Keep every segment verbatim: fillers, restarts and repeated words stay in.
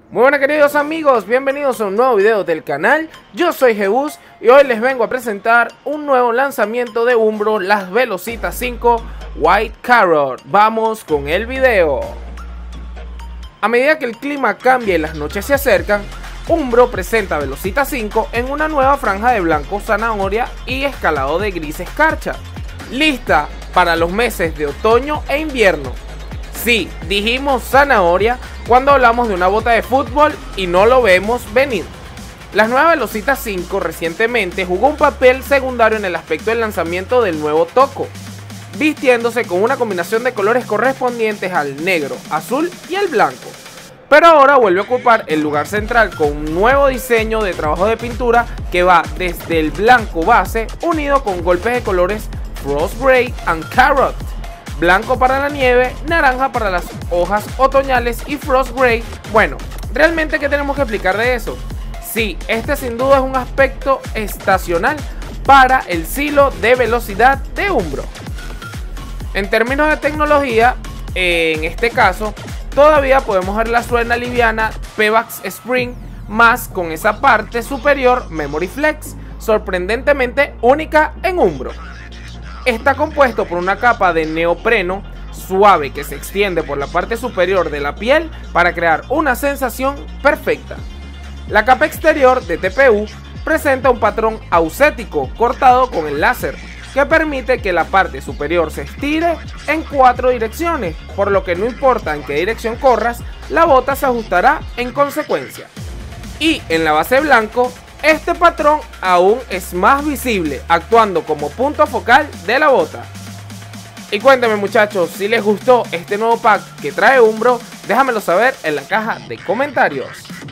Muy buenas queridos amigos, bienvenidos a un nuevo video del canal. Yo soy Jebus y hoy les vengo a presentar un nuevo lanzamiento de Umbro, las Velocita cinco White Carrot. Vamos con el video. A medida que el clima cambia y las noches se acercan, Umbro presenta Velocita cinco en una nueva franja de blanco zanahoria y escalado de gris escarcha, lista para los meses de otoño e invierno. Sí, dijimos zanahoria cuando hablamos de una bota de fútbol y no lo vemos venir. La nueva Velocita cinco recientemente jugó un papel secundario en el aspecto del lanzamiento del nuevo Toco, vistiéndose con una combinación de colores correspondientes al negro, azul y el blanco. Pero ahora vuelve a ocupar el lugar central con un nuevo diseño de trabajo de pintura que va desde el blanco base unido con golpes de colores Frost Gray and Carrot. Blanco para la nieve, naranja para las hojas otoñales y Frost Gray. Bueno, ¿realmente qué tenemos que explicar de eso? Sí, este sin duda es un aspecto estacional para el silo de velocidad de Umbro. En términos de tecnología, en este caso, todavía podemos ver la suela liviana Pebax Spring más con esa parte superior Memory Flex, sorprendentemente única en Umbro. Está compuesto por una capa de neopreno suave que se extiende por la parte superior de la piel para crear una sensación perfecta. La capa exterior de T P U presenta un patrón ausético cortado con el láser que permite que la parte superior se estire en cuatro direcciones, por lo que no importa en qué dirección corras, la bota se ajustará en consecuencia. Y en la base blanco, este patrón aún es más visible, actuando como punto focal de la bota. Y cuéntame muchachos, si les gustó este nuevo pack que trae Umbro, déjamelo saber en la caja de comentarios.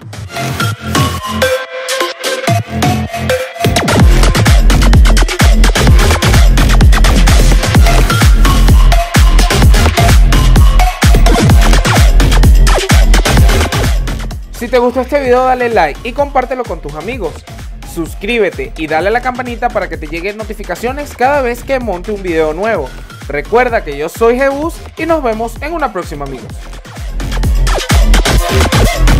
Si te gustó este video dale like y compártelo con tus amigos. Suscríbete y dale a la campanita para que te lleguen notificaciones cada vez que monte un video nuevo. Recuerda que yo soy Jebus y nos vemos en una próxima amigos.